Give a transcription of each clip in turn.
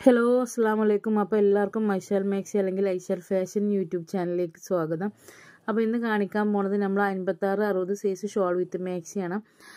Hello അസ്സാമലൈക്കും. അപ്പോൾ എല്ലാവർക്കും ഐഷാൽ മാക്സി അല്ലെങ്കിൽ ഐഷാൽ ഫാഷൻ യൂട്യൂബ് ചാനലിലേക്ക് സ്വാഗതം. അപ്പോൾ ഇന്ന് കാണിക്കാൻ പോണത് നമ്മൾ 56-60 സൈസ് ഷോൾ വിത്ത് മാക്സിയാണ്.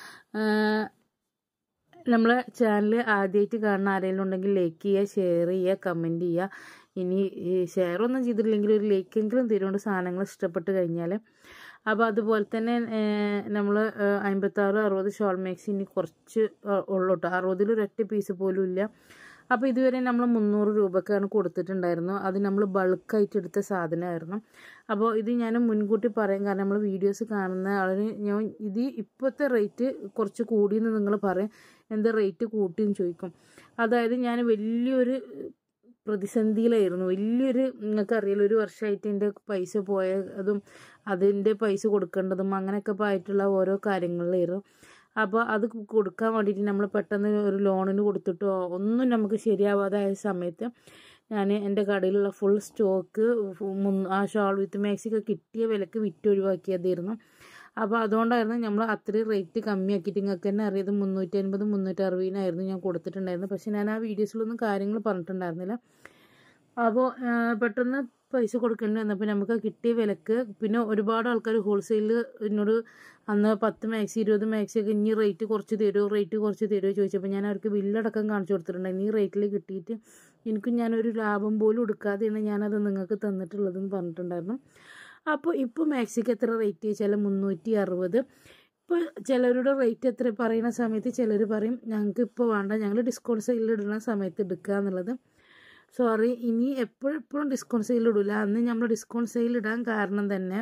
നമ്മളെ ചാനൽ ആദ്യമായിട്ട് കാണുന്ന ആരെങ്കിലും ഉണ്ടെങ്കിൽ ലൈക്ക് ചെയ്യുക, ഷെയർ ചെയ്യുക, കമൻറ്റ് ചെയ്യുക. ഇനി ഷെയറൊന്നും ചെയ്തിട്ടില്ലെങ്കിൽ ഒരു ലൈക്കെങ്കിലും തരുകൊണ്ട് സാധനങ്ങൾ ഇഷ്ടപ്പെട്ട് കഴിഞ്ഞാൽ. അപ്പോൾ അതുപോലെ തന്നെ നമ്മൾ 56-60 ഷോൾ മാക്സി ഇനി കുറച്ച് ഉള്ളൂ കേട്ടോ. 60-ൽ ഒരൊറ്റ പീസ് പോലും ഇല്ല. അപ്പോൾ ഇതുവരെ നമ്മൾ 300 രൂപക്കാണ് കൊടുത്തിട്ടുണ്ടായിരുന്നു. അത് നമ്മൾ ബൾക്കായിട്ട് എടുത്ത സാധനമായിരുന്നു. അപ്പോൾ ഇത് ഞാൻ മുൻകൂട്ടി പറയാം, കാരണം നമ്മൾ വീഡിയോസ് കാണുന്ന ആളിന് ഞാൻ ഇത് ഇപ്പോഴത്തെ റേറ്റ് കുറച്ച് കൂടിയെന്ന് നിങ്ങൾ പറയും. എന്താ റേറ്റ് കൂട്ടിയെന്ന് ചോദിക്കും. അതായത് ഞാൻ വലിയൊരു പ്രതിസന്ധിയിലായിരുന്നു. നിങ്ങൾക്കറിയാലോ, ഒരു വർഷമായിട്ട് എൻ്റെ പൈസ പോയതും അതിൻ്റെ പൈസ കൊടുക്കേണ്ടതും അങ്ങനെയൊക്കെ ആയിട്ടുള്ള ഓരോ കാര്യങ്ങളിലായിരുന്നു. അപ്പോൾ അത് കൊടുക്കാൻ വേണ്ടിയിട്ട് നമ്മൾ പെട്ടെന്ന് ഒരു ലോണിന് കൊടുത്തിട്ടോ ഒന്നും നമുക്ക് ശരിയാവാതായ സമയത്ത് ഞാൻ എൻ്റെ കടയിലുള്ള ഫുൾ സ്റ്റോക്ക് ആ ഷോൾ വിത്ത് മാക്സിയൊക്കെ കിട്ടിയ വിലക്ക് വിറ്റൊഴിവാക്കിയതായിരുന്നു. അപ്പോൾ അതുകൊണ്ടായിരുന്നു നമ്മൾ അത്രയും റേറ്റ് കമ്മിയാക്കിയിട്ട്, നിങ്ങൾക്ക് തന്നെ അറിയാം, 350-360 ഞാൻ കൊടുത്തിട്ടുണ്ടായിരുന്നു. പക്ഷേ ഞാൻ ആ വീഡിയോസിലൊന്നും കാര്യങ്ങൾ പറഞ്ഞിട്ടുണ്ടായിരുന്നില്ല. അപ്പോൾ പെട്ടെന്ന് പൈസ കൊടുക്കേണ്ടി വന്നപ്പോൾ നമുക്ക് കിട്ടിയ വിലക്ക്, പിന്നെ ഒരുപാട് ആൾക്കാർ ഹോൾസെയിലിൽ എന്നോട് അന്ന് 10 മാക്സി 20 മാക്സിയൊക്കെ ഇനി റേറ്റ് കുറച്ച് തരുമോ ചോദിച്ചപ്പോൾ ഞാൻ അവർക്ക് ബില്ലടക്കം കാണിച്ചു കൊടുത്തിട്ടുണ്ടായിരുന്നു. ഈ റേറ്റിൽ കിട്ടിയിട്ട് എനിക്ക് ഞാനൊരു ലാഭം പോലും എടുക്കാതെയാണ് ഞാനത് നിങ്ങൾക്ക് തന്നിട്ടുള്ളതെന്ന് പറഞ്ഞിട്ടുണ്ടായിരുന്നു. അപ്പോൾ ഇപ്പോൾ മാക്സിക്ക് എത്ര റേറ്റ് ചോദിച്ചാൽ 360. ഇപ്പോൾ ചിലരുടെ റേറ്റ് എത്ര പറയുന്ന സമയത്ത് ചിലർ പറയും ഞങ്ങൾക്ക് ഇപ്പോൾ വേണ്ട, ഞങ്ങൾ ഡിസ്കൗണ്ട് സെയിലിൽ ഇടുന്ന സമയത്ത് എടുക്കുക എന്നുള്ളത്. സോറി, ഇനി എപ്പോഴും ഡിസ്കൗണ്ട് സെയിൽ ഇടില്ല. അന്ന് നമ്മൾ ഡിസ്കൗണ്ട് സെയിൽ ഇടാൻ കാരണം തന്നെ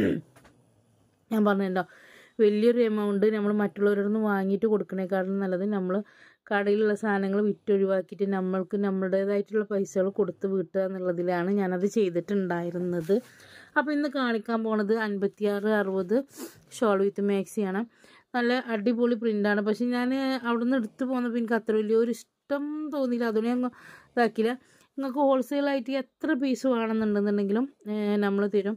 ഞാൻ പറഞ്ഞല്ലോ, വലിയൊരു എമൗണ്ട് നമ്മൾ മറ്റുള്ളവരുടെ നിന്ന് വാങ്ങിയിട്ട് കൊടുക്കണേക്കാളും നല്ലത് നമ്മൾ കടയിലുള്ള സാധനങ്ങൾ വിറ്റൊഴിവാക്കിയിട്ട് നമ്മൾക്ക് നമ്മുടേതായിട്ടുള്ള പൈസകൾ കൊടുത്ത് വീട്ടുക എന്നുള്ളതിലാണ് ഞാനത് ചെയ്തിട്ടുണ്ടായിരുന്നത്. അപ്പോൾ ഇന്ന് കാണിക്കാൻ പോണത് 56-60 ഷോൾ വിത്ത് മാക്സിയാണ്. നല്ല അടിപൊളി പ്രിൻ്റാണ്. പക്ഷെ ഞാൻ അവിടെ നിന്ന് എടുത്ത് പോകുന്നപ്പോൾ എനിക്ക് അത്ര വലിയൊരു ഇഷ്ടം തോന്നിയില്ല. അതുകൊണ്ട് ഞാൻ ഇതാക്കില്ല. നിങ്ങൾക്ക് ഹോൾസെയിലായിട്ട് എത്ര പീസ് വേണമെന്നുണ്ടെന്നുണ്ടെങ്കിലും നമ്മൾ തരും.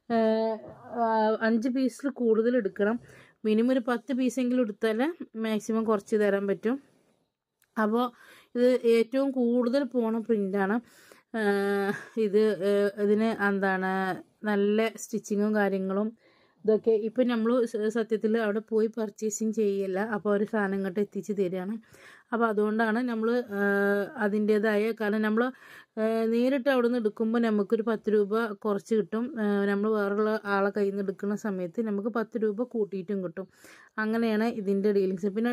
5 പീസിൽ കൂടുതൽ എടുക്കണം. മിനിമം ഒരു 10 പീസെങ്കിലും എടുത്താൽ മാക്സിമം കുറച്ച് തരാൻ പറ്റും. അപ്പോൾ ഇത് ഏറ്റവും കൂടുതൽ പോണ പ്രിൻ്റാണ്. ഇതിന് നല്ല സ്റ്റിച്ചിങ്ങും കാര്യങ്ങളും ഇതൊക്കെ ഇപ്പം നമ്മൾ സത്യത്തിൽ അവിടെ പോയി പർച്ചേസിങ് ചെയ്യല്ല. അപ്പോൾ ഒരു സാധനം ഇങ്ങോട്ട് എത്തിച്ച് തരികയാണ്. അപ്പോൾ അതുകൊണ്ടാണ് നമ്മൾ അതിൻ്റേതായ, കാരണം നമ്മൾ നേരിട്ട് അവിടെ നിന്ന് എടുക്കുമ്പോൾ നമുക്കൊരു 10 രൂപ കുറച്ച് കിട്ടും. നമ്മൾ വേറെയുള്ള ആളെ കയ്യിൽ നിന്ന് എടുക്കുന്ന സമയത്ത് നമുക്ക് 10 രൂപ കൂട്ടിയിട്ടും കിട്ടും. അങ്ങനെയാണ് ഇതിൻ്റെ ഡീലിങ്സ്. പിന്നെ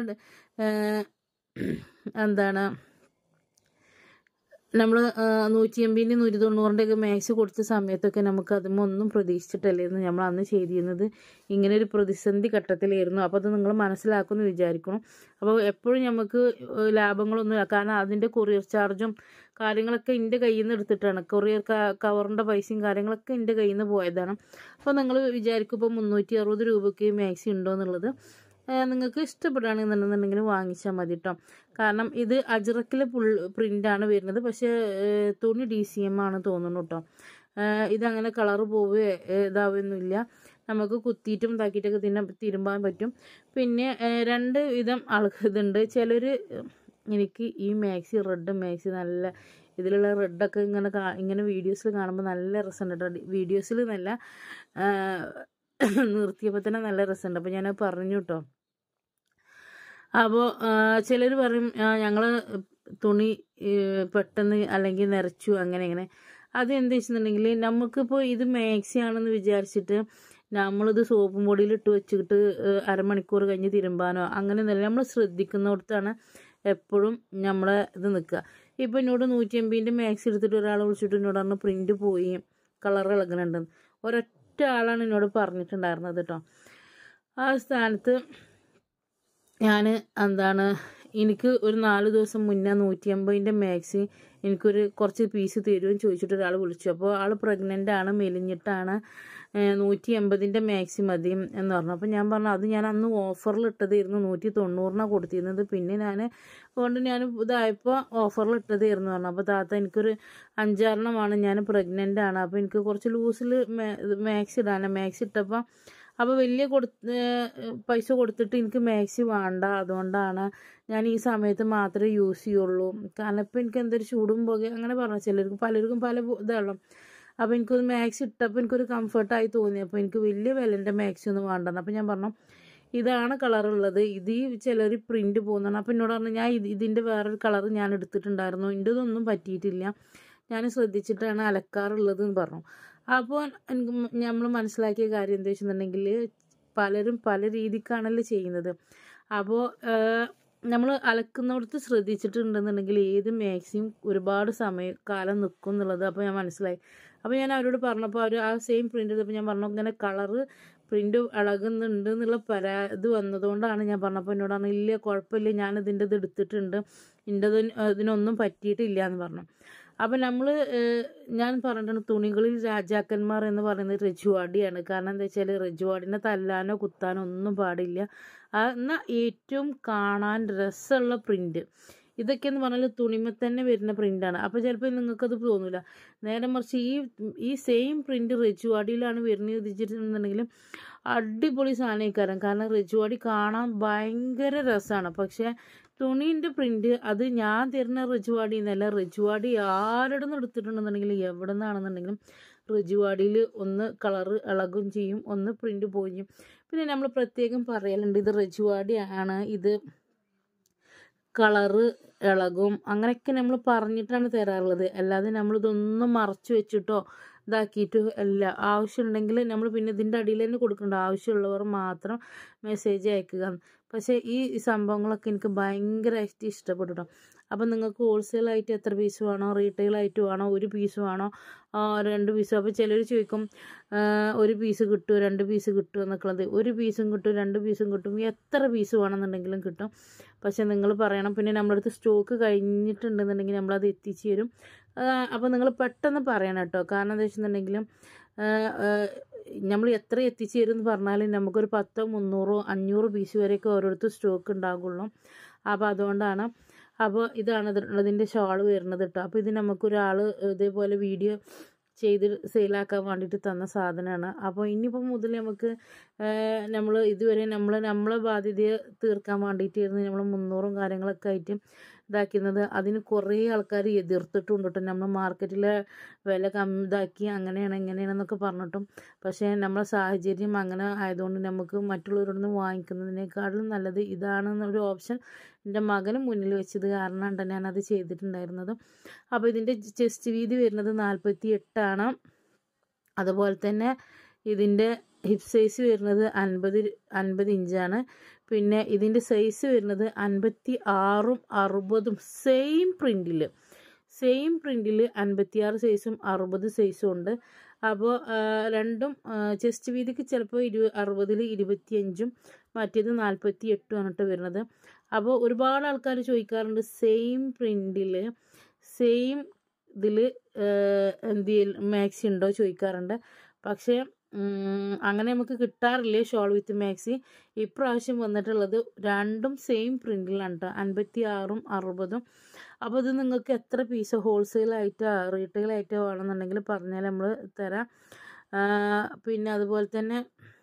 നമ്മൾ 180-190 മാക്സ് കൊടുത്ത സമയത്തൊക്കെ നമുക്ക് ഒന്നും പ്രതീക്ഷിച്ചിട്ടല്ലായിരുന്നു നമ്മൾ അന്ന് ചെയ്തിരുന്നത്. ഇങ്ങനെ ഒരു പ്രതിസന്ധി ഘട്ടത്തിലായിരുന്നു. അപ്പോൾ അത് നിങ്ങൾ മനസ്സിലാക്കുമെന്ന് വിചാരിക്കണം. അപ്പോൾ എപ്പോഴും നമുക്ക് ലാഭങ്ങളൊന്നുമില്ല, കാരണം അതിൻ്റെ കൊറിയർ ചാർജും കാര്യങ്ങളൊക്കെ എൻ്റെ കയ്യിൽ നിന്ന് എടുത്തിട്ടാണ്. കൊറിയർ കവറിൻ്റെ പൈസയും കാര്യങ്ങളൊക്കെ എൻ്റെ കയ്യിൽ നിന്ന് പോയതാണ്. അപ്പോൾ നിങ്ങൾ വിചാരിക്കും ഇപ്പോൾ 360 രൂപയ്ക്ക് മാക്സി ഉണ്ടോ എന്നുള്ളത്. നിങ്ങൾക്ക് ഇഷ്ടപ്പെടുകയാണെന്നുണ്ടെന്നുണ്ടെങ്കിൽ വാങ്ങിച്ചാൽ മതി കേട്ടോ. കാരണം ഇത് അജ്രക്കിലെ പ്രിൻ്റാണ് വരുന്നത്. പക്ഷേ തുണി DCM ആണ് തോന്നുന്നു കേട്ടോ. ഇതങ്ങനെ കളറ് പോവുകയോ ഇതാവുകയൊന്നുമില്ല. നമുക്ക് കുത്തിയിട്ടും ഇതാക്കിയിട്ടൊക്കെ തിരുമ്പാൻ പറ്റും. പിന്നെ 2 വിധം ഇതുണ്ട്. ചിലർ എനിക്ക് ഈ മാക്സി റെഡ് മാക്സി നല്ല ഇതിലുള്ള റെഡൊക്കെ ഇങ്ങനെ വീഡിയോസിൽ കാണുമ്പോൾ നല്ല രസമുണ്ട് കേട്ടോ. വീഡിയോസിൽ നല്ല നിർത്തിയപ്പോൾ തന്നെ നല്ല രസമുണ്ട്. അപ്പോൾ ഞാനത് പറഞ്ഞു കേട്ടോ. അപ്പോൾ ചിലർ പറയും ഞങ്ങൾ തുണി പെട്ടെന്ന് അല്ലെങ്കിൽ നിറച്ചു അങ്ങനെ. അത് എന്താ വെച്ചിട്ടുണ്ടെങ്കിൽ നമുക്കിപ്പോൾ ഇത് മാക്സി ആണെന്ന് വിചാരിച്ചിട്ട് നമ്മളിത് സോപ്പും പൊടിയിൽ ഇട്ട് വെച്ചിട്ട് അരമണിക്കൂർ കഴിഞ്ഞ് തിരുമ്പാനോ അങ്ങനെയൊന്നുമില്ല. നമ്മൾ ശ്രദ്ധിക്കുന്നിടത്താണ് എപ്പോഴും നമ്മളെ ഇത് നിൽക്കുക. ഇപ്പോൾ എന്നോട് 180 മാക്സി എടുത്തിട്ട് ഒരാളെ വിളിച്ചിട്ട് എന്നോട് പറഞ്ഞ് പ്രിൻ്റ് പോയി, കളർ ഇളകുന്നുണ്ടെന്ന്. ഒരൊറ്റ ആളാണ് എന്നോട് പറഞ്ഞിട്ടുണ്ടായിരുന്നത് കേട്ടോ. ആ സ്ഥാനത്ത് ഞാൻ എനിക്ക് ഒരു 4 ദിവസം മുന്നേ 180 മാക്സി എനിക്കൊരു കുറച്ച് പീസ് തരുമെന്ന് ചോദിച്ചിട്ട് ഒരാൾ വിളിച്ചു. അപ്പോൾ ആൾ പ്രഗ്നൻ്റ് ആണ്, മെലിഞ്ഞിട്ടാണ്, 180 മാക്സി മതി എന്ന് പറഞ്ഞു. അപ്പോൾ ഞാൻ പറഞ്ഞു അത് ഞാൻ അന്ന് ഓഫറിൽ ഇട്ടതായിരുന്നു, 190 കൊടുത്തിരുന്നത്. പിന്നെ ഞാൻ ഇതായപ്പോൾ ഓഫറിൽ ഇട്ടതായിരുന്നു പറഞ്ഞു. അപ്പോൾ താത്ത എനിക്കൊരു 5-6 ഞാൻ പ്രഗ്നൻ്റ് ആണ്, അപ്പോൾ എനിക്ക് കുറച്ച് ലൂസിൽ മാക്സി ഇടാനാണ്. മാക്സി ഇട്ടപ്പോൾ അപ്പോൾ വലിയ പൈസ കൊടുത്തിട്ട് എനിക്ക് മാക്സി വേണ്ട. അതുകൊണ്ടാണ് ഞാൻ ഈ സമയത്ത് മാത്രമേ യൂസ് ചെയ്യുള്ളൂ. കാരണം ഇപ്പോൾ എനിക്ക് എന്തൊരു ചൂടും പോകുക അങ്ങനെ പറഞ്ഞു. പലർക്കും പല ഇതാണല്ലോ. അപ്പോൾ എനിക്കൊരു മാക്സി ഇട്ടപ്പോൾ എനിക്കൊരു കംഫർട്ടായി തോന്നി. അപ്പോൾ എനിക്ക് വലിയ വിലൻ്റെ മാക്സി ഒന്നും വേണ്ടെന്ന്. അപ്പോൾ ഞാൻ പറഞ്ഞു ഇതാണ് കളറുള്ളത്, ഇത് ചിലർ പ്രിൻറ്റ് പോകുന്നതാണ്. അപ്പോൾ എന്നോട് പറഞ്ഞു ഞാൻ ഇതിൻ്റെ വേറൊരു കളർ ഞാൻ എടുത്തിട്ടുണ്ടായിരുന്നു, എൻ്റെ ഇതൊന്നും പറ്റിയിട്ടില്ല, ഞാൻ ശ്രദ്ധിച്ചിട്ടാണ് അലക്കാറുള്ളത് എന്ന് പറഞ്ഞു. അപ്പോൾ എനിക്ക് നമ്മൾ മനസ്സിലാക്കിയ കാര്യം എന്താ വെച്ചിട്ടുണ്ടെങ്കിൽ പലരും പല രീതിക്കാണല്ലോ ചെയ്യുന്നത്. അപ്പോൾ നമ്മൾ അലക്കുന്നിടത്ത് ശ്രദ്ധിച്ചിട്ടുണ്ടെന്നുണ്ടെങ്കിൽ ഏത് മാക്സിമം ഒരുപാട് കാലം നിൽക്കും എന്നുള്ളത് അപ്പോൾ ഞാൻ മനസ്സിലായി. അപ്പോൾ ഞാൻ അവരോട് പറഞ്ഞപ്പോൾ അവർ ആ സെയിം പ്രിൻ്റ് ചെയ്തപ്പോൾ ഞാൻ പറഞ്ഞു ഇങ്ങനെ കളറ് പ്രിൻ്റ് ഇളകുന്നുണ്ട് എന്നുള്ള ഇത് വന്നതുകൊണ്ടാണ് ഞാൻ പറഞ്ഞപ്പോൾ എന്നോടാണ് ഇല്ല കുഴപ്പമില്ല, ഞാൻ ഇതിൻ്റെ ഇത് എടുത്തിട്ടുണ്ട്, ഇതിനൊന്നും പറ്റിയിട്ടില്ല എന്ന് പറഞ്ഞു. അപ്പം ഞാൻ പറഞ്ഞിട്ടുണ്ട് തുണികളിൽ രാജാക്കന്മാർ എന്ന് പറയുന്നത് രജുവാടിയാണ്. കാരണം എന്താ വെച്ചാൽ രജുവാടിനെ തല്ലാനോ കുത്താനോ ഒന്നും പാടില്ല. എന്നാൽ ഏറ്റവും കാണാൻ രസമുള്ള പ്രിൻ്റ് ഇതൊക്കെയെന്ന് പറഞ്ഞാൽ തുണിമ തന്നെ വരുന്ന പ്രിൻ്റാണ്. അപ്പോൾ ചിലപ്പോൾ നിങ്ങൾക്കത് തോന്നില്ല. നേരെ മറിച്ച് ഈ സെയിം പ്രിൻ്റ് രജുവാടിയിലാണ് വരുന്നത് വിധിച്ചിട്ടുണ്ടെങ്കിലും അടിപൊളി സാധനക്കാരൻ. കാരണം രജുവാടി കാണാൻ ഭയങ്കര രസമാണ്. പക്ഷേ തുണീൻ്റെ പ്രിൻ്റ് അത് ഞാൻ തരുന്ന രജുവാടി എന്നല്ല, രജുവാടി ആരുടെ നിന്ന് എടുത്തിട്ടുണ്ടെന്നുണ്ടെങ്കിലും എവിടെ നിന്നാണെന്നുണ്ടെങ്കിലും രജുവാടിയിൽ ഒന്ന് കളറ് ഇളകും ചെയ്യും, ഒന്ന് പ്രിൻ്റ് പോവുകയും ചെയ്യും. പിന്നെ നമ്മൾ പ്രത്യേകം പറയലുണ്ട് ഇത് രജുവാടി ആണ്, ഇത് കളറ് ഇളകും, അങ്ങനെയൊക്കെ നമ്മൾ പറഞ്ഞിട്ടാണ് തരാറുള്ളത്. അല്ലാതെ നമ്മളിതൊന്നും മറച്ചു വെച്ചിട്ടോ ഇതാക്കിയിട്ടോ അല്ല. ആവശ്യമുണ്ടെങ്കിൽ നമ്മൾ പിന്നെ ഇതിൻ്റെ അടിയിൽ തന്നെ കൊടുക്കേണ്ട, ആവശ്യമുള്ളവർ മാത്രം മെസ്സേജ് അയക്കുക. പക്ഷേ ഈ സംഭവങ്ങളൊക്കെ എനിക്ക് ഭയങ്കരമായിട്ട് ഇഷ്ടപ്പെട്ടു കേട്ടോ. അപ്പം നിങ്ങൾക്ക് ഹോൾസെയിലായിട്ട് എത്ര പീസ് വേണോ, റീറ്റെയിലായിട്ട് വേണോ, ഒരു പീസ് വേണോ, 2 പീസ്. അപ്പോൾ ചിലർ ചോദിക്കും 1 പീസ് കിട്ടുമോ 2 പീസ് കിട്ടുമോ എന്നൊക്കെയുള്ളത്. 1 പീസും കിട്ടും 2 പീസും കിട്ടും, എത്ര പീസ് വേണമെന്നുണ്ടെങ്കിലും കിട്ടും. പക്ഷേ നിങ്ങൾ പറയണം. പിന്നെ നമ്മുടെ അടുത്ത് സ്റ്റോക്ക് കഴിഞ്ഞിട്ടുണ്ടെന്നുണ്ടെങ്കിൽ നമ്മളത് എത്തിച്ചു തരും. അപ്പോൾ നിങ്ങൾ പെട്ടെന്ന് പറയണം കേട്ടോ. കാരണം എന്താ വെച്ചിട്ടുണ്ടെങ്കിലും നമ്മൾ എത്ര എത്തിച്ചു തരും എന്ന് പറഞ്ഞാലും നമുക്കൊരു 10, 300, 500 പീസ് വരെയൊക്കെ ഓരോരുത്തർ സ്റ്റോക്ക് ഉണ്ടാകുള്ളൂ. അപ്പോൾ അതുകൊണ്ടാണ്. അപ്പോൾ ഇതാണ് ഇതിൻ്റെ ഷാൾ വരുന്നത് കേട്ടോ. അപ്പോൾ ഇത് നമുക്കൊരാൾ ഇതേപോലെ വീഡിയോ ചെയ്ത് സെയിലാക്കാൻ വേണ്ടിയിട്ട് തന്ന സാധനമാണ്. അപ്പോൾ ഇനിയിപ്പോൾ മുതൽ നമുക്ക് നമ്മൾ ഇതുവരെ നമ്മളെ ബാധ്യതയെ തീർക്കാൻ വേണ്ടിയിട്ടായിരുന്നു നമ്മൾ 300 കാര്യങ്ങളൊക്കെ ആയിട്ട് ഇതാക്കുന്നത്. അതിന് കുറേ ആൾക്കാർ എതിർത്തിട്ടുണ്ട് കേട്ടോ. നമ്മൾ മാർക്കറ്റിലെ വില ഇതാക്കി അങ്ങനെയാണ് ഇങ്ങനെയാണെന്നൊക്കെ പറഞ്ഞിട്ടും. പക്ഷേ നമ്മളെ സാഹചര്യം അങ്ങനെ ആയതുകൊണ്ട് നമുക്ക് മറ്റുള്ളവരോടൊന്ന് വാങ്ങിക്കുന്നതിനേക്കാളും നല്ലത് ഇതാണെന്നൊരു ഓപ്ഷൻ എൻ്റെ മകന് മുന്നിൽ വെച്ചത് കാരണമാണ് ഞാനത് ചെയ്തിട്ടുണ്ടായിരുന്നത്. അപ്പോൾ ഇതിൻ്റെ ചെസ്റ്റ് വീതി വരുന്നത് 48 അതുപോലെ തന്നെ ഇതിൻ്റെ ഹിപ്പ് സൈസ് വരുന്നത് 50 ഇഞ്ചാണ്. പിന്നെ ഇതിൻ്റെ സൈസ് വരുന്നത് 56ഉം 60ഉം സെയിം പ്രിൻറ്റിൽ 56 സൈസും 60 സൈസും ഉണ്ട്. അപ്പോൾ രണ്ടും ചെസ്റ്റ് വീതിക്ക് ചിലപ്പോൾ 60ൽ 25ഉം മറ്റേത് 48ഉം ആണ് കേട്ടോ വരുന്നത്. അപ്പോൾ ഒരുപാട് ആൾക്കാർ ചോദിക്കാറുണ്ട് സെയിം പ്രിൻറ്റിൽ സെയിം ഇതിൽ മാക്സി ഉണ്ടോ ചോദിക്കാറുണ്ട്. പക്ഷേ അങ്ങനെ നമുക്ക് കിട്ടാറില്ലേ ഷോൾ വിത്ത് മാക്സി. ഇപ്രാവശ്യം വന്നിട്ടുള്ളത് രണ്ടും സെയിം പ്രിൻറ്റിലാണ് കേട്ടോ, 56ഉം 60ഉം. അപ്പോൾ ഇത് നിങ്ങൾക്ക് എത്ര പീസ് ഹോൾസെയിലായിട്ടോ റീറ്റെയിലായിട്ടോ വേണമെന്നുണ്ടെങ്കിൽ പറഞ്ഞാൽ നമ്മൾ തരാം. പിന്നെ അതുപോലെ തന്നെ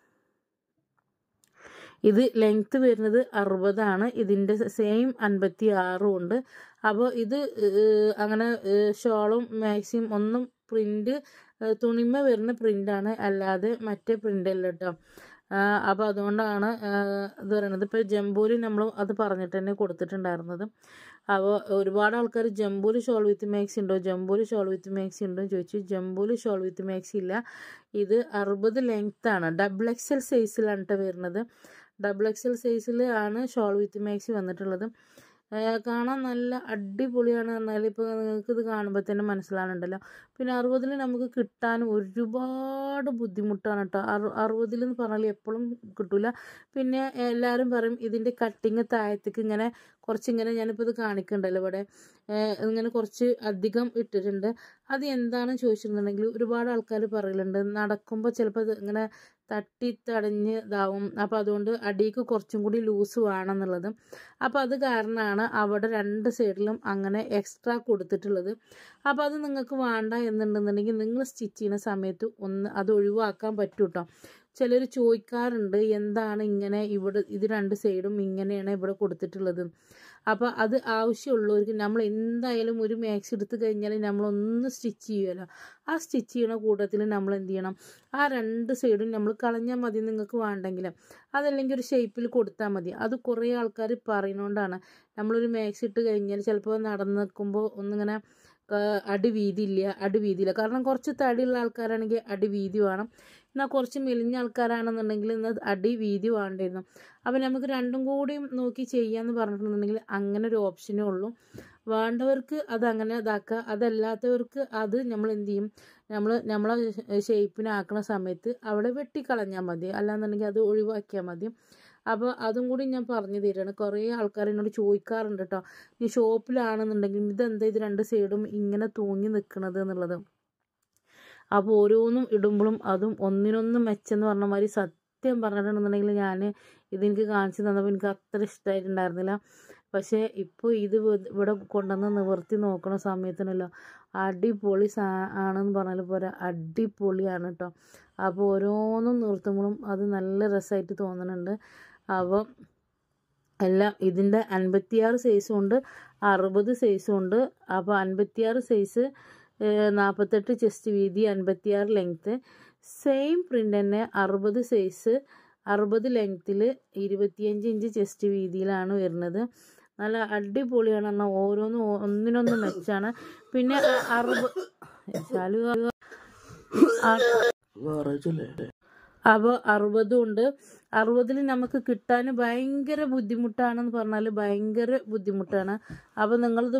ഇത് ലെങ്ത്ത് വരുന്നത് 60 ഇതിൻ്റെ സെയിം 56ഉം ഉണ്ട്. അപ്പോൾ ഇത് അങ്ങനെ ഷോളും മാക്സിയും ഒന്നും പ്രിൻ്റ് തുണിമ വരുന്ന പ്രിൻ്റാണ്, അല്ലാതെ മറ്റേ പ്രിൻ്റല്ല കേട്ടോ. അപ്പോൾ അതുകൊണ്ടാണ് ഇത് പറയുന്നത്. ഇപ്പോൾ ജംബൂല് നമ്മൾ അത് പറഞ്ഞിട്ട് തന്നെ കൊടുത്തിട്ടുണ്ടായിരുന്നത്. അപ്പോൾ ഒരുപാട് ആൾക്കാർ ജംബൂല് ഷോൾ വിത്ത് മാക്സി ഉണ്ടോ എന്ന് ചോദിച്ചു. ജംബൂല് ഷോൾ വിത്ത് മാക്സി ഇല്ല. ഇത് 60 ലെങ്ത്താണ്, XXL സൈസിലാണ് കേട്ടോ വരുന്നത്. XXL സൈസിൽ ആണ് ഷോൾ വിത്ത് മാക്സി വന്നിട്ടുള്ളത്. കാണാൻ നല്ല അടിപൊളിയാണ് പറഞ്ഞാൽ ഇപ്പോൾ നിങ്ങൾക്ക് ഇത് കാണുമ്പോൾ തന്നെ മനസ്സിലാവുന്നുണ്ടല്ലോ. പിന്നെ 60ൽ നമുക്ക് കിട്ടാൻ ഒരുപാട് ബുദ്ധിമുട്ടാണ് കേട്ടോ. 60 എന്ന് പറഞ്ഞാൽ എപ്പോഴും കിട്ടില്ല. പിന്നെ എല്ലാവരും പറയും ഇതിൻ്റെ കട്ടിങ് താഴത്തേക്ക് ഇങ്ങനെ കുറച്ചിങ്ങനെ, ഞാനിപ്പോൾ ഇത് കാണിക്കുന്നുണ്ടല്ലോ ഇവിടെ, ഇങ്ങനെ കുറച്ച് അധികം ഇട്ടിട്ടുണ്ട്. അത് എന്താണെന്ന് ചോദിച്ചിട്ടുണ്ടെങ്കിൽ ഒരുപാട് ആൾക്കാർ പറയലുണ്ട് നടക്കുമ്പോൾ ചിലപ്പോൾ ഇത് ഇങ്ങനെ തടഞ്ഞ് ഇതാവും. അപ്പോൾ അതുകൊണ്ട് അടിക്ക് കുറച്ചും കൂടി ലൂസ് വേണം എന്നുള്ളത്. അപ്പോൾ അത് കാരണമാണ് അവിടെ 2 സൈഡിലും അങ്ങനെ എക്സ്ട്രാ കൊടുത്തിട്ടുള്ളത്. അപ്പോൾ അത് നിങ്ങൾക്ക് വേണ്ട എന്നുണ്ടെന്നുണ്ടെങ്കിൽ നിങ്ങൾ സ്റ്റിച്ച് ചെയ്യുന്ന സമയത്ത് അത് ഒഴിവാക്കാൻ പറ്റും കേട്ടോ. ചിലർ ചോദിക്കാറുണ്ട് എന്താണ് ഇങ്ങനെ ഇവിടെ ഇത് രണ്ട് സൈഡും ഇങ്ങനെയാണ് ഇവിടെ കൊടുത്തിട്ടുള്ളത്. അപ്പോൾ അത് ആവശ്യമുള്ളവർക്ക് നമ്മൾ എന്തായാലും ഒരു മാക്സി എടുത്ത് കഴിഞ്ഞാൽ നമ്മളൊന്ന് സ്റ്റിച്ച് ചെയ്യുമല്ലോ. ആ സ്റ്റിച്ച് ചെയ്യണ കൂട്ടത്തിൽ നമ്മൾ എന്ത് ചെയ്യണം, ആ രണ്ട് സൈഡും നമ്മൾ കളഞ്ഞാൽ മതി നിങ്ങൾക്ക് വേണ്ടെങ്കിൽ. അതല്ലെങ്കിൽ ഒരു ഷേപ്പിൽ കൊടുത്താൽ മതി. അത് കുറേ ആൾക്കാർ പറയുന്നതുകൊണ്ടാണ്. നമ്മളൊരു മാക്സി ഇട്ട് കഴിഞ്ഞാൽ ചിലപ്പോൾ നടന്ന് നിൽക്കുമ്പോൾ ഒന്നിങ്ങനെ അടി വീതിയില്ല. കാരണം കുറച്ച് തടിയുള്ള ആൾക്കാരാണെങ്കിൽ അടി വീതി വേണം. എന്നാൽ കുറച്ച് മെലിഞ്ഞ ആൾക്കാരാണെന്നുണ്ടെങ്കിൽ ഇന്ന് അടി വീതി വേണ്ടിയിരുന്നു. അപ്പം നമുക്ക് രണ്ടും കൂടിയും നോക്കി ചെയ്യാമെന്ന് പറഞ്ഞിട്ടുണ്ടെങ്കിൽ അങ്ങനെ ഒരു ഓപ്ഷനേ ഉള്ളൂ. വേണ്ടവർക്ക് അത് അങ്ങനെ ഇതാക്കുക. അതല്ലാത്തവർക്ക് അത് നമ്മൾ എന്ത് ചെയ്യും, നമ്മളെ ഷേപ്പിനാക്കുന്ന സമയത്ത് അവിടെ വെട്ടിക്കളഞ്ഞാൽ മതി. അല്ലാന്നുണ്ടെങ്കിൽ അത് ഒഴിവാക്കിയാൽ മതി. അപ്പോൾ അതും കൂടി ഞാൻ പറഞ്ഞു തരികയാണ്. കുറേ ആൾക്കാർ എന്നോട് ചോദിക്കാറുണ്ട് കേട്ടോ, ഈ ഷോപ്പിലാണെന്നുണ്ടെങ്കിൽ ഇതെന്താ ഇത് രണ്ട് സൈഡും ഇങ്ങനെ തൂങ്ങി നിൽക്കുന്നത് എന്നുള്ളത്. അപ്പോൾ ഓരോന്നും ഇടുമ്പോഴും അതും ഒന്നിനൊന്ന് മെച്ചെന്ന് പറഞ്ഞ മാതിരി സത്യം പറഞ്ഞിട്ടുണ്ടെന്നുണ്ടെങ്കിൽ ഞാൻ ഇതെനിക്ക് കാണിച്ചു തന്നപ്പോൾ എനിക്ക് അത്ര ഇഷ്ടമായിട്ടുണ്ടായിരുന്നില്ല. പക്ഷേ ഇപ്പോൾ ഇത് ഇവിടെ കൊണ്ടുവന്ന് നിവർത്തി നോക്കുന്ന സമയത്തിനല്ലോ അടിപൊളി ആണെന്ന് പറഞ്ഞാൽ പോരാ, അടിപൊളിയാണ് കേട്ടോ. അപ്പോൾ ഓരോന്നും നിർത്തുമ്പോഴും അത് നല്ല രസമായിട്ട് തോന്നുന്നുണ്ട്. അപ്പോൾ എല്ലാം ഇതിൻ്റെ 56 സൈസും ഉണ്ട്, 60 സൈസും ഉണ്ട്. അപ്പോൾ 56 സൈസ് 48 ചെസ്റ്റ് വീതി, 56 ലെങ്ത്ത്. സെയിം പ്രിൻ്റ് തന്നെ 60 സൈസ് 60 ലെങ്ത്തിൽ 25 ഇഞ്ച് ചെസ്റ്റ് വീതിയിലാണ് വരുന്നത്. നല്ല അടിപൊളിയാണ്. എന്നാൽ ഓരോന്നും ഒന്നിനൊന്ന് മെച്ചാണ്. പിന്നെ 60 ഉണ്ട്. 60 നമുക്ക് കിട്ടാൻ ഭയങ്കര ബുദ്ധിമുട്ടാണെന്ന് പറഞ്ഞാൽ ഭയങ്കര ബുദ്ധിമുട്ടാണ്. അപ്പോൾ നിങ്ങളിത്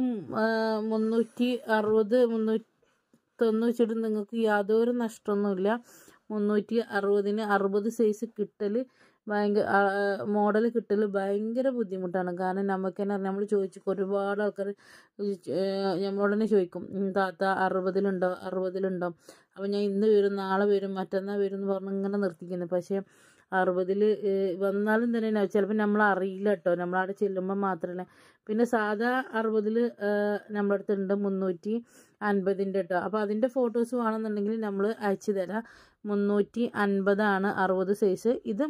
360 390 വെച്ചിട്ട് നിങ്ങൾക്ക് യാതൊരു നഷ്ടമൊന്നുമില്ല. 360-ന് 60 സൈസ് കിട്ടൽ ഭയങ്കര മോഡൽ കിട്ടൽ ഭയങ്കര ബുദ്ധിമുട്ടാണ്. കാരണം നമുക്ക് തന്നെ നമ്മൾ ചോദിച്ചു ഒരുപാട് ആൾക്കാർ നമ്മളോട് തന്നെ ചോദിക്കും, താത്ത 60-ലുണ്ടോ 60-ലുണ്ടോ. അപ്പോൾ ഞാൻ ഇന്ന് വരും, നാളെ വരും, മറ്റന്നാൾ വരും എന്ന് പറഞ്ഞ് ഇങ്ങനെ നിർത്തിക്കുന്നത്. പക്ഷേ 60-ൽ വന്നാലും തന്നെ ചിലപ്പോൾ നമ്മൾ അറിയില്ല കേട്ടോ, നമ്മളവിടെ ചെല്ലുമ്പോൾ മാത്രമല്ല. പിന്നെ സാധാ 60-ൽ നമ്മുടെ അടുത്തുണ്ട് 350-ൻ്റെ കേട്ടോ. അപ്പോൾ അതിൻ്റെ ഫോട്ടോസ് വേണമെന്നുണ്ടെങ്കിൽ നമ്മൾ അയച്ചു തരാം. 350 60 സൈസ്. ഇത്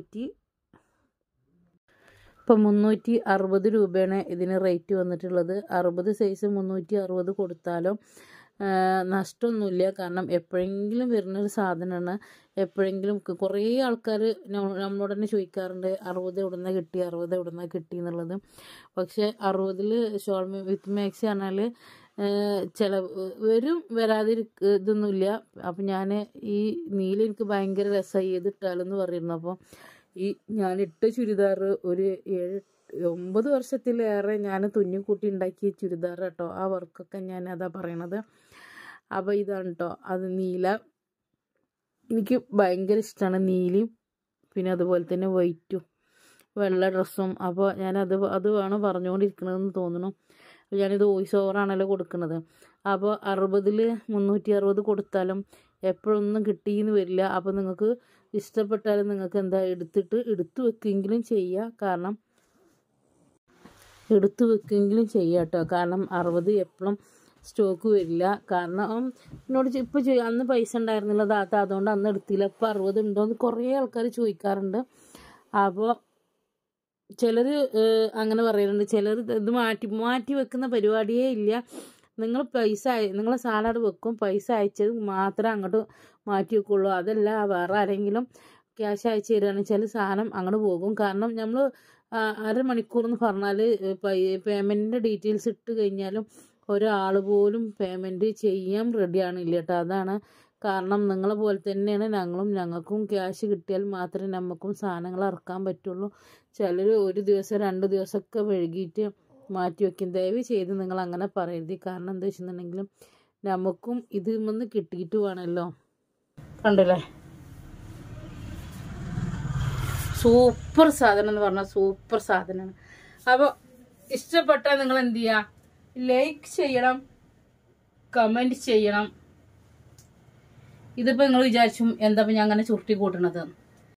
360 രൂപയാണ് ഇതിന് റേറ്റ് വന്നിട്ടുള്ളത്. 60 സൈസ് 360 കൊടുത്താലും നഷ്ടമൊന്നുമില്ല. കാരണം എപ്പോഴെങ്കിലും വരുന്നൊരു സാധനമാണ്. എപ്പോഴെങ്കിലും കുറേ ആൾക്കാർ നമ്മളോട് തന്നെ ചോദിക്കാറുണ്ട് 60 എവിടുന്ന കിട്ടി, 60 എവിടുന്ന കിട്ടി എന്നുള്ളത്. പക്ഷേ 60-ൽ ഷോൾ വിത്ത് മാക്സി പറഞ്ഞാൽ ചില വരാതിരിക്കൊന്നുമില്ല. അപ്പം ഞാൻ ഈ നീല എനിക്ക് ഭയങ്കര രസമായി ഏതിട്ടാലെന്ന് പറയുന്നു. അപ്പോൾ ഈ ഞാനിട്ട ചുരിദാർ ഒരു 7-9 വർഷത്തിലേറെ ഞാൻ തുന്നിക്കൂട്ടി ഉണ്ടാക്കിയ ചുരിദാർ കേട്ടോ. ആ വർക്കൊക്കെ ഞാൻ അതാ പറയണത്. അപ്പോൾ ഇതാണ് കേട്ടോ അത് നീല. എനിക്ക് ഭയങ്കര ഇഷ്ടമാണ് നീലയും പിന്നെ അതുപോലെ തന്നെ വൈറ്റും വെള്ള ഡ്രസ്സും. അപ്പോൾ അതുമാണ് പറഞ്ഞുകൊണ്ടിരിക്കണതെന്ന് തോന്നുന്നു. ഞാനിത് വോയിസ് ഓവറാണല്ലോ കൊടുക്കുന്നത്. അപ്പോൾ 60-ൽ 360 കൊടുത്താലും എപ്പോഴൊന്നും കിട്ടിയെന്ന് വരില്ല. അപ്പോൾ നിങ്ങൾക്ക് ഇഷ്ടപ്പെട്ടാലും നിങ്ങൾക്ക് എന്താ എടുത്തു വെക്കെങ്കിലും ചെയ്യുക. കാരണം എടുത്തു വെക്കെങ്കിലും ചെയ്യുക കേട്ടോ. കാരണം 60 എപ്പോഴും സ്റ്റോക്ക് വരില്ല. കാരണം എന്നോട് ഇപ്പോൾ അന്ന് പൈസ ഉണ്ടായിരുന്നില്ല താത്ത, അതുകൊണ്ട് അന്ന് എടുത്തില്ല. ഇപ്പോൾ 60 ഉണ്ടോയെന്ന് കുറേ ആൾക്കാർ ചോദിക്കാറുണ്ട്. അപ്പോൾ ചിലർ അങ്ങനെ പറയുന്നുണ്ട്, ചിലർ ഇത് മാറ്റി വെക്കുന്ന പരിപാടിയേ ഇല്ല. നിങ്ങളെ സാലഡ് വെക്കും, പൈസ അയച്ചത് മാത്രമേ അങ്ങോട്ട് മാറ്റി വെക്കുള്ളൂ. അതല്ല വേറെ ആരെങ്കിലും ക്യാഷ് അയച്ചു തരികയാണെങ്കിൽ ചില സാധനം അങ്ങോട്ട് പോകും. കാരണം നമ്മൾ അരമണിക്കൂർ എന്ന് പറഞ്ഞാൽ പേയ്മെൻറ്റിൻ്റെ ഡീറ്റെയിൽസ് ഇട്ട് കഴിഞ്ഞാലും ഒരാൾ പോലും പേയ്മെൻറ്റ് ചെയ്യാൻ റെഡിയാണില്ല കേട്ടോ. അതാണ് കാരണം. നിങ്ങളെ പോലെ തന്നെയാണ് ഞങ്ങൾക്കും ക്യാഷ് കിട്ടിയാൽ മാത്രമേ നമുക്കും സാധനങ്ങൾ ഇറക്കാൻ പറ്റുള്ളൂ. ചിലർ 1 ദിവസം 2 ദിവസമൊക്കെ വൈകിട്ട് മാറ്റി വയ്ക്കും. ദയവ് ചെയ്ത് നിങ്ങൾ അങ്ങനെ പറയരുത്. കാരണം എന്താ വെച്ചിട്ടുണ്ടെങ്കിലും നമുക്കും ഇതിൽ നിന്ന് കിട്ടിയിട്ട് വേണമല്ലോ. കണ്ടല്ലേ, സൂപ്പർ സാധനം എന്ന് പറഞ്ഞാൽ സൂപ്പർ സാധനമാണ്. അപ്പോൾ ഇഷ്ടപ്പെട്ടാൽ നിങ്ങൾ എന്ത് ചെയ്യുക, ലൈക്ക് ചെയ്യണം, കമൻറ്റ് ചെയ്യണം. ഇതിപ്പോൾ നിങ്ങൾ വിചാരിച്ചു എന്താ ഞാൻ അങ്ങനെ ചുരുട്ടി കൂട്ടണത്.